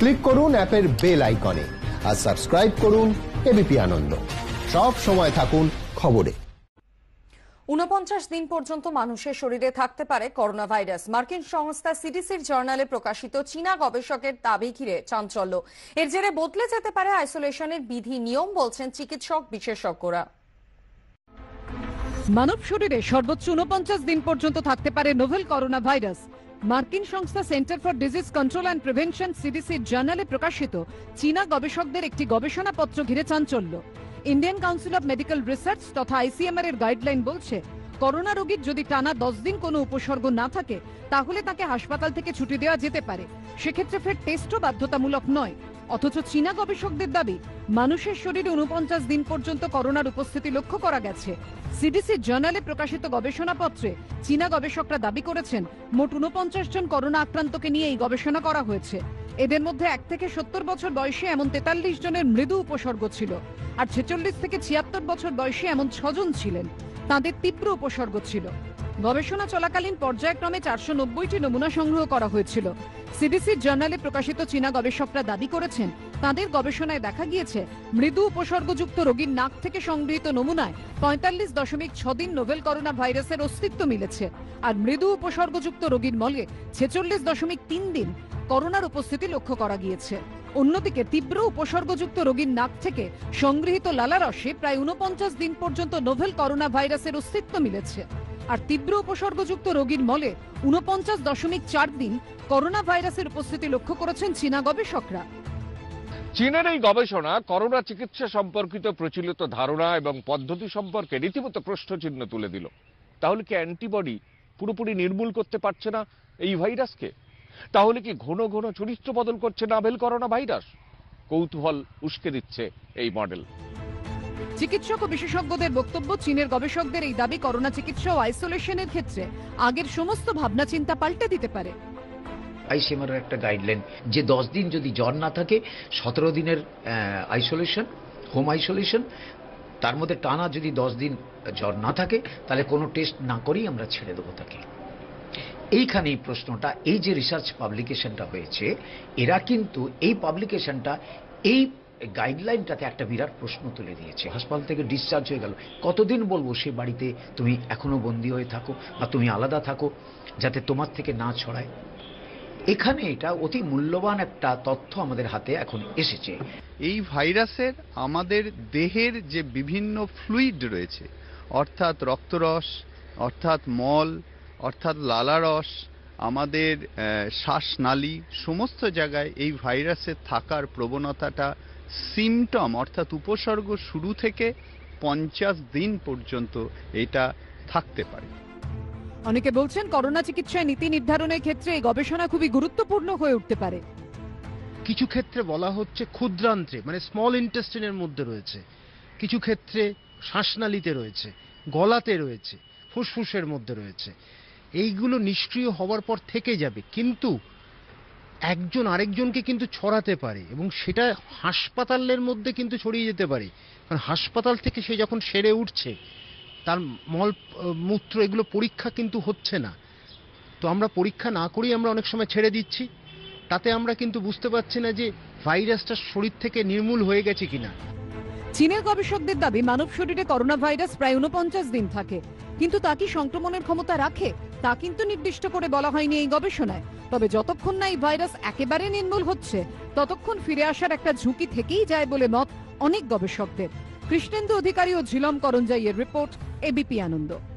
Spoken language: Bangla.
ক্লিক করুন অ্যাপের বেল আইকনে আর সাবস্ক্রাইব করুন এবিপি আনন্দ। সব সময় থাকুন খবরে। ৪৯ দিন পর্যন্ত মানুষের শরীরে থাকতে পারে করোনা ভাইরাস। মার্কিন সংস্থা সিডিসির জার্নালে প্রকাশিত চীনা গবেষকের দাবি ঘিরে চাঞ্চল্য। এর জেরে বদলে যেতে পারে আইসোলেশনের বিধি নিয়ম, বলছেন চিকিৎসক বিশেষজ্ঞরা। মানব শরীরে সর্বোচ্চ ৪৯ দিন পর্যন্ত থাকতে পারে নোভেল করোনা ভাইরাস। মার্কিন সংস্থা centre for disease control and prevention সিডিসির জার্নালে প্রকাশিত চীনা গবেষকদের একটি গবেষণাপত্র ঘিরে চাঞ্চল্য। Indian council of medical research তথা আইসিএমআর এর গাইডলাইন বলছে, করোনা রোগীর যদি টানা 10 দিন কোনো উপসর্গ না থাকে তাহলে তাকে হাসপাতাল থেকে ছুটি দেওয়া যেতে পারে। সেক্ষেত্রে ফের টেস্টও বাধ্যতামূলক নয়। অথচ চীনা গবেষকদের দাবি, মানুষের শরীরে ৪৯ দিন পর্যন্ত করোনার উপস্থিতি লক্ষ্য করা গেছে। সিডিসি জার্নালে প্রকাশিত গবেষণাপত্রে চীনা গবেষকরা দাবি করেছেন, মোট ৪৯ জন করোনা আক্রান্তকে নিয়ে এই গবেষণা করা হয়েছে। এদের মধ্যে 1 থেকে 70 বছর বয়সী এমন 43 জনের মৃদু উপসর্গ ছিল, আর 46 থেকে 76 বছর বয়সী এমন 6 জন ছিলেন, তাদের তীব্র উপসর্গ ছিল। গবেষণা চলাকালীন পর্যায়ক্রমে 490টি নমুনা সংগ্রহ করা হয়েছিল। সিডিসি জার্নালে প্রকাশিত চীনা গবেষকরা দাবি করেছেন, তাদের গবেষণায় দেখা গিয়েছে মৃদু উপসর্গযুক্ত রোগীর নাক থেকে সংগৃহীত নমুনায় 45.6 দিন নোভেল করোনা ভাইরাসের অস্তিত্ব মিলেছে, আর মৃদু উপসর্গযুক্ত রোগীর মলে 46.3 দিন করোনার উপস্থিতি লক্ষ্য করা গিয়েছে। অন্যদিকে তীব্র উপসর্গযুক্ত রোগীর নাক থেকে সংগৃহীত লালারসে প্রায় ৪৯ দিন পর্যন্ত নোভেল করোনা ভাইরাসের অস্তিত্ব মিলেছে, আর তীব্র উপসর্গযুক্ত রোগীর মলে ৪৯.4 দিন করোনা ভাইরাসের উপস্থিতি লক্ষ্য করেছেন চীনা গবেষকরা। চীনের এই গবেষণা করোনা চিকিৎসা সম্পর্কিত প্রচলিত ধারণা এবং পদ্ধতি সম্পর্কে রীতিমতো প্রশ্নচিহ্ন তুলে দিল। তাহলে কি অ্যান্টিবডি পুরোপুরি নির্মূল করতে পারছে না এই ভাইরাসকে? তাহলে কি ঘন ঘন চরিত্র বদল করছে নোভেল করোনা ভাইরাস? কৌতূহল উস্কে দিচ্ছে এই মডেল। চিকিৎসক ও বিশেষজ্ঞদের বক্তব্য, চীনের গবেষকদের এই দাবি করোনা চিকিৎসা ও আইসোলেশনের ক্ষেত্রে আগের সমস্ত ভাবনা চিন্তা পাল্টে দিতে পারে। আইসিএমআর একটা গাইডলাইন যে 10 দিন যদি জ্বর না থাকে 17 দিনের আইসোলেশন, হোম আইসোলেশন, তার মধ্যে টানা যদি 10 দিন জ্বর না থাকে তাহলে কোনো টেস্ট না করেই আমরা ছেড়ে দেবো তাকে। এইখানে এই প্রশ্নটা, এই যে রিসার্চ পাবলিকেশনটা হয়েছে, এরা কিন্তু এই পাবলিকেশনটা এই গাইডলাইনটাতে একটা বিরাট প্রশ্ন তুলে দিয়েছে। হাসপাতাল থেকে ডিসচার্জ হয়ে গেল, কতদিন বলবো সে বাড়িতে তুমি এখনো বন্দী হয়ে থাকো বা তুমি আলাদা থাকো যাতে তোমার থেকে না ছড়ায়? এখানে এটা অতি মূল্যবান একটা তথ্য আমাদের হাতে এখন এসেছে। এই ভাইরাসের আমাদের দেহের যে বিভিন্ন ফ্লুইড রয়েছে, অর্থাৎ রক্তরস, অর্থাৎ মল, অর্থাৎ লালারস, আমাদের শ্বাসনালী, সমস্ত জায়গায় এই ভাইরাসের থাকার প্রবণতাটা সিমটম অর্থাৎ উপসর্গ শুরু থেকে 50 দিন পর্যন্ত এটা থাকতে পারে। অনেকে বলছেন, করোনা চিকিৎসায় নীতি নির্ধারণের ক্ষেত্রে এই গবেষণা খুবই গুরুত্বপূর্ণ হয়ে উঠতে পারে। কিছু ক্ষেত্রে বলা হচ্ছে ক্ষুদ্রান্ত্রে, মানে স্মল ইন্টেস্টিনের মধ্যে রয়েছে, কিছু ক্ষেত্রে শ্বাসনালীতে রয়েছে, গলাতে রয়েছে, ফুসফুসের মধ্যে রয়েছে। এইগুলো নিষ্ক্রিয় হওয়ার পর থেকে যাবে, কিন্তু একজন আরেকজনকে কিন্তু ছড়াতে পারে এবং সেটা হাসপাতালের মধ্যে কিন্তু ছড়িয়ে যেতে পারে। কারণ হাসপাতাল থেকে সে যখন সেরে উঠছে, তার মল মূত্র এগুলো পরীক্ষা কিন্তু হচ্ছে না। তো আমরা পরীক্ষা না করেই আমরা অনেক সময় ছেড়ে দিচ্ছি, তাতে আমরা কিন্তু বুঝতে পারছি না যে ভাইরাসটা শরীর থেকে নির্মূল হয়ে গেছে কিনা। চীনের গবেষকদের দাবি, মানব শরীরে করোনা ভাইরাস প্রায় ৪৯ দিন থাকে, কিন্তু তা কি সংক্রমণের ক্ষমতা রাখে তা কিন্তু নির্দিষ্ট করে বলা হয়নি এই গবেষণায়। তবে যতক্ষণ না এই ভাইরাস একেবারে নির্মূল হচ্ছে, ততক্ষণ ফিরে আসার একটা ঝুঁকি থেকেই যায় বলে মত অনেক গবেষকদের। কৃষ্ণেন্দু অধিকারী ও ঝিলম করঞ্জাইয়ের রিপোর্ট, এবিপি আনন্দ।